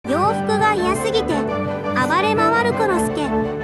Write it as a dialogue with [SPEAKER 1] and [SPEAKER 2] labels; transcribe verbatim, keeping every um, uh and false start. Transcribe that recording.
[SPEAKER 1] 洋服が嫌すぎて暴れ回るコロスケ。